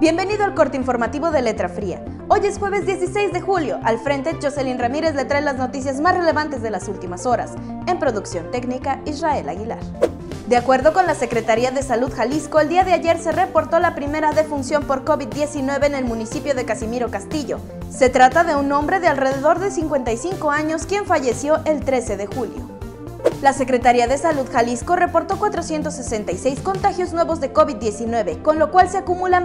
Bienvenido al corte informativo de Letra Fría. Hoy es jueves 16 de julio. Al frente, Jocelyn Ramírez le trae las noticias más relevantes de las últimas horas. En producción técnica, Israel Aguilar. De acuerdo con la Secretaría de Salud Jalisco, el día de ayer se reportó la primera defunción por COVID-19 en el municipio de Casimiro Castillo. Se trata de un hombre de alrededor de 55 años quien falleció el 13 de julio. La Secretaría de Salud Jalisco reportó 466 contagios nuevos de COVID-19, con lo cual se acumulan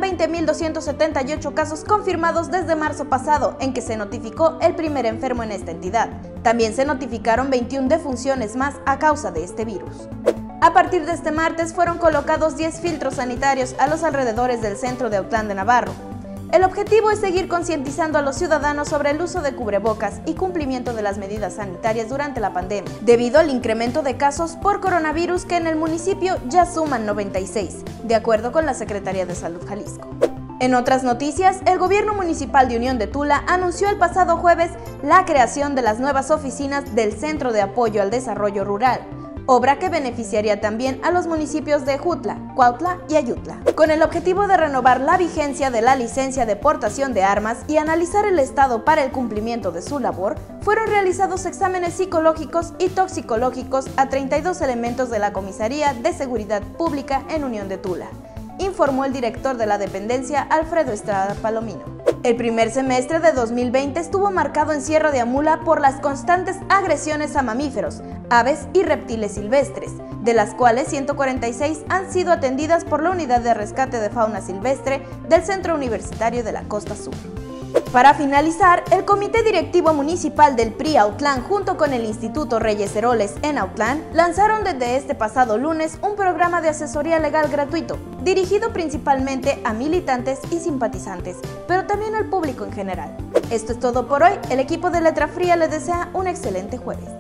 20.278 casos confirmados desde marzo pasado, en que se notificó el primer enfermo en esta entidad. También se notificaron 21 defunciones más a causa de este virus. A partir de este martes fueron colocados 10 filtros sanitarios a los alrededores del centro de Autlán de Navarro. El objetivo es seguir concientizando a los ciudadanos sobre el uso de cubrebocas y cumplimiento de las medidas sanitarias durante la pandemia, debido al incremento de casos por coronavirus que en el municipio ya suman 96, de acuerdo con la Secretaría de Salud Jalisco. En otras noticias, el gobierno municipal de Unión de Tula anunció el pasado jueves la creación de las nuevas oficinas del Centro de Apoyo al Desarrollo Rural, obra que beneficiaría también a los municipios de Jutla, Cuautla y Ayutla, con el objetivo de renovar la vigencia de la licencia de portación de armas y analizar el estado para el cumplimiento de su labor. Fueron realizados exámenes psicológicos y toxicológicos a 32 elementos de la Comisaría de Seguridad Pública en Unión de Tula, informó el director de la dependencia, Alfredo Estrada Palomino. El primer semestre de 2020 estuvo marcado en Sierra de Amula por las constantes agresiones a mamíferos, aves y reptiles silvestres, de las cuales 146 han sido atendidas por la Unidad de Rescate de Fauna Silvestre del Centro Universitario de la Costa Sur. Para finalizar, el Comité Directivo Municipal del PRI Autlán junto con el Instituto Reyes Heroles en Autlán lanzaron desde este pasado lunes un programa de asesoría legal gratuito, dirigido principalmente a militantes y simpatizantes, pero también al público en general. Esto es todo por hoy. El equipo de Letra Fría les desea un excelente jueves.